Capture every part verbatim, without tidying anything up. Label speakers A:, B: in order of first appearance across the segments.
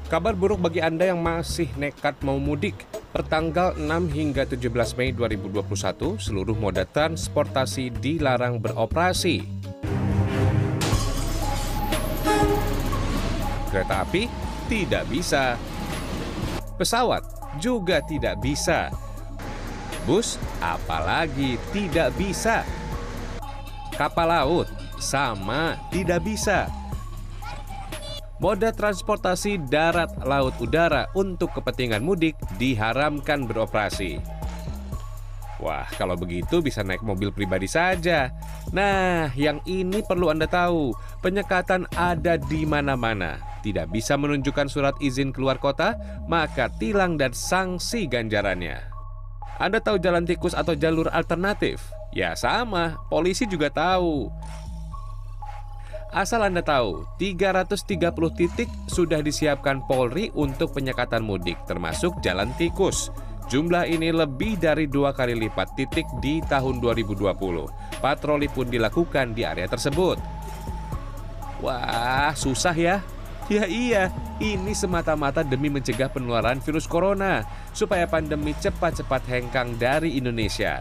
A: Kabar buruk bagi Anda yang masih nekat mau mudik. Pertanggal enam hingga tujuh belas Mei dua ribu dua puluh satu, seluruh moda transportasi dilarang beroperasi. Kereta api tidak bisa. Pesawat juga tidak bisa. Bus apalagi tidak bisa. Kapal laut sama tidak bisa. Moda transportasi darat, laut, udara untuk kepentingan mudik diharamkan beroperasi. Wah, kalau begitu bisa naik mobil pribadi saja. Nah, yang ini perlu Anda tahu, penyekatan ada di mana-mana. Tidak bisa menunjukkan surat izin keluar kota, maka tilang dan sanksi ganjarannya. Anda tahu jalan tikus atau jalur alternatif? Ya sama, polisi juga tahu. Asal Anda tahu, tiga ratus tiga puluh titik sudah disiapkan Polri untuk penyekatan mudik, termasuk jalan tikus. Jumlah ini lebih dari dua kali lipat titik di tahun dua ribu dua puluh. Patroli pun dilakukan di area tersebut. Wah, susah ya? Ya iya, ini semata-mata demi mencegah penularan virus corona, supaya pandemi cepat-cepat hengkang dari Indonesia.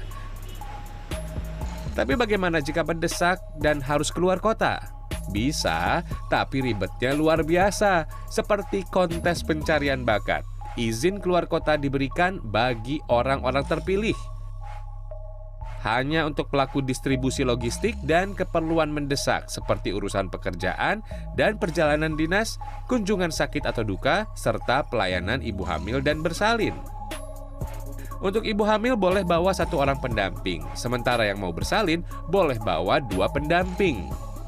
A: Tapi bagaimana jika mendesak dan harus keluar kota? Bisa, tapi ribetnya luar biasa, seperti kontes pencarian bakat. Izin keluar kota diberikan bagi orang-orang terpilih. Hanya untuk pelaku distribusi logistik dan keperluan mendesak, seperti urusan pekerjaan dan perjalanan dinas, kunjungan sakit atau duka, serta pelayanan ibu hamil dan bersalin. Untuk ibu hamil boleh bawa satu orang pendamping, sementara yang mau bersalin boleh bawa dua pendamping.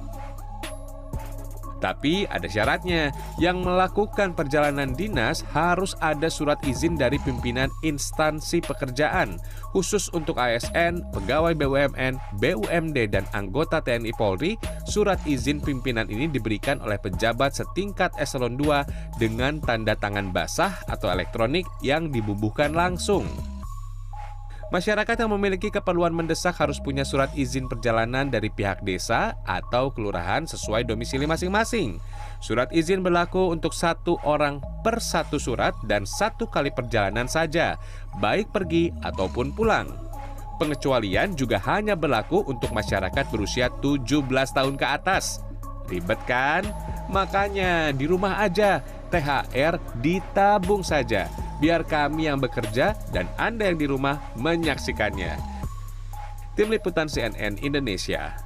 A: Tapi ada syaratnya, yang melakukan perjalanan dinas harus ada surat izin dari pimpinan instansi pekerjaan, khusus untuk A S N, pegawai B U M N, B U M D, dan anggota T N I Polri. Surat izin pimpinan ini diberikan oleh pejabat setingkat eselon dua dengan tanda tangan basah atau elektronik yang dibubuhkan langsung. Masyarakat yang memiliki keperluan mendesak harus punya surat izin perjalanan dari pihak desa atau kelurahan sesuai domisili masing-masing. Surat izin berlaku untuk satu orang per satu surat dan satu kali perjalanan saja, baik pergi ataupun pulang. Pengecualian juga hanya berlaku untuk masyarakat berusia tujuh belas tahun ke atas. Ribet kan? Makanya di rumah aja, T H R ditabung saja. Biar kami yang bekerja dan Anda yang di rumah menyaksikannya. Tim Liputan C N N Indonesia.